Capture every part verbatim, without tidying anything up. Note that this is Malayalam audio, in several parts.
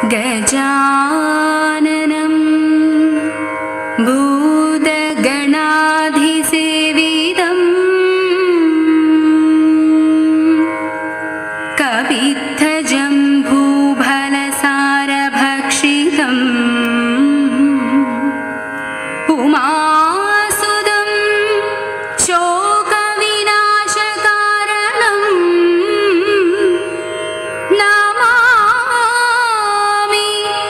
गजाननं भूतगणाधिसेवितं कवित्थजम्बूफलसारभक्षितम् उमासुदं शोकविनाशकारणं नमामि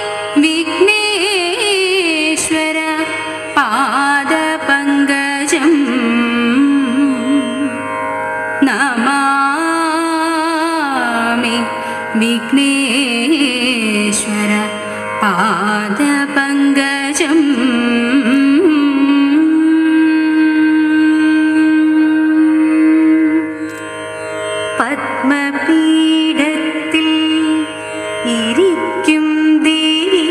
विघ्नेश्वर पादपङ्कजं नमामि विघ्नेश्वर पादपङ्कजम् പത്മപീഠത്തിൽ ഇരിക്കും ദേവി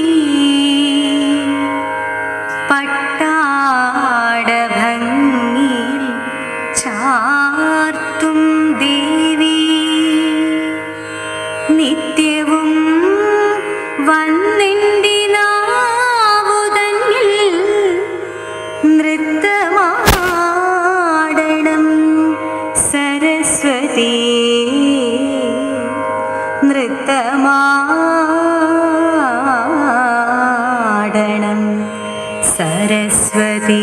പട്ടാടഭംഗിയിൽ ചാർത്തും ദേവി നിത്യവും വന്നെൻ്റെ നാവുതന്നിൽ നൃത്തമാടണം സരസ്വതി നൃത്തമാടണം സരസ്വതി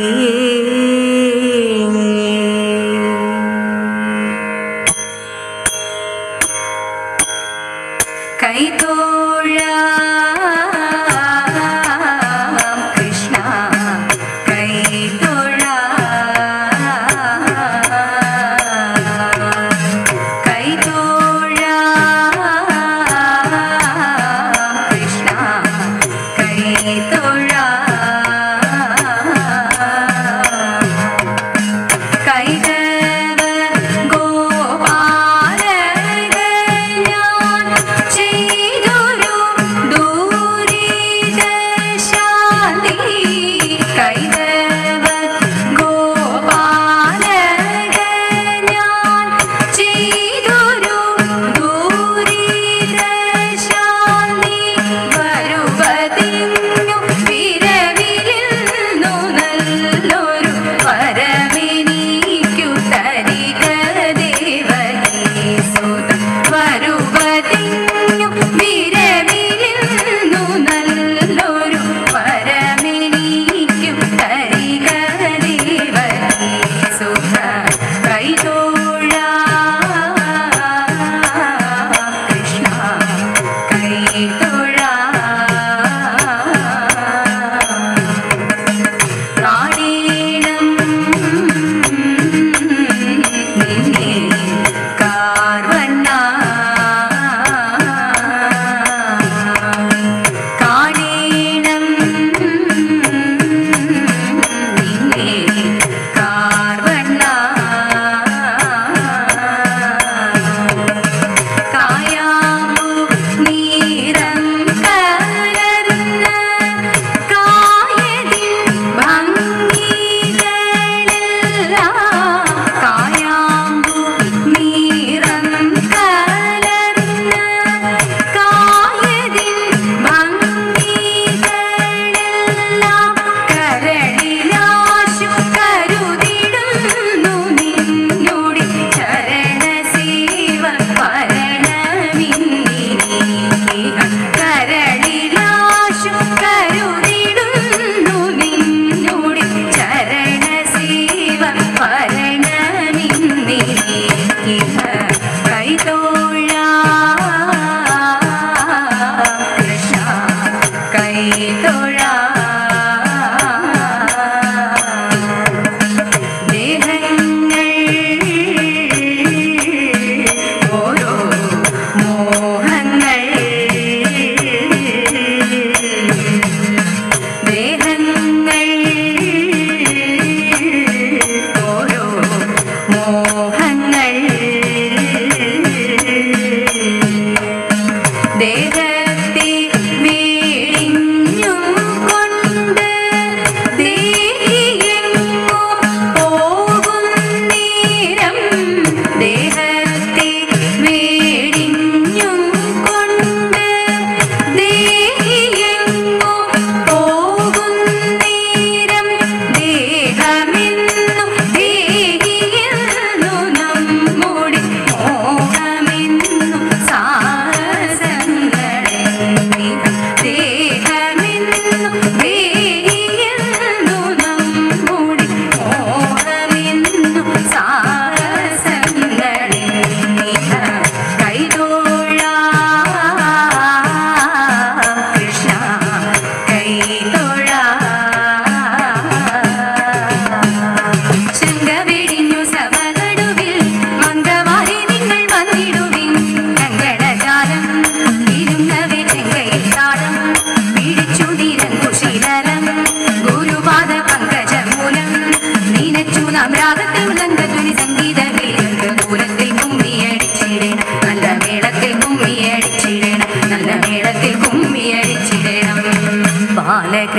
കൈതോഴാം കൃഷ്ണ കൈതോഴാം ദേഹത്തെ വേടിഞ്ഞും കൊണ്ട്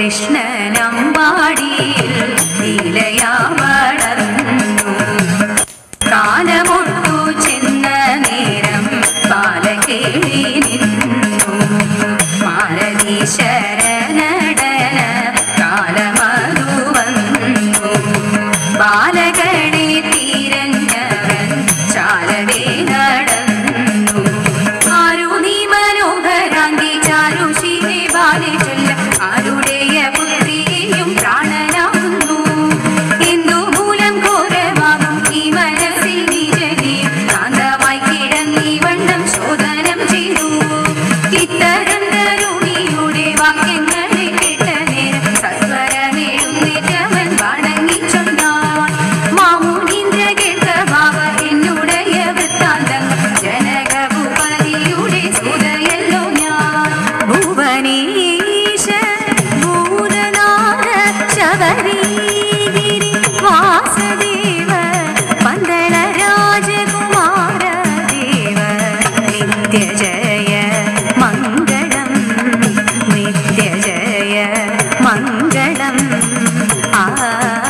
കൃഷ്ണനമ്പാടിയിൽ ലീലയാ വളർന്നു. കാലമൊട്ടു ചെന്ന നേരം ബാലകേളി നിന്നു. മാലതീശ്വരനടന കാലമതു വന്നു. ബാലകണി തിരഞ്ഞവൻ ചാലവേ നടന്നു. ആരു നീ മനോഹരാങ്കി ചാരുശീലേ ബാലെ ചൊല്ല ആരുടെയ പുത്രിയും പ്രാണനാകുന്നു. എന്തു മൂലം ഘോരമാകും ഈ മനസ്സിൽ നിജനെ ശാന്തമായി കിടന്നീ വണ്ണം ശോധനം ചെയ്തു. ഇത്തരം തരുണിയുടെ വാക്യങ്ങളെ കേട്ട നേരം സത്വരമെഴുന്നേറ്റവൻ വണങ്ങി ചൊന്നാൻ. മാമുനീന്ദ്ര കേൾക്ക ഭാവ എന്നുടയ വൃത്താന്തങ്ങൾ ജനകഭൂപതിയുടെ സുതയല്ലോ ഞാൻ. ഭുവനേശ ഭൂതനാഥ ശബരീഗിരി വാസദേവ പന്തള രാജകുമാര ദേവ നിത്യജയ മംഗളം നിത്യജയ മംഗളം. ആ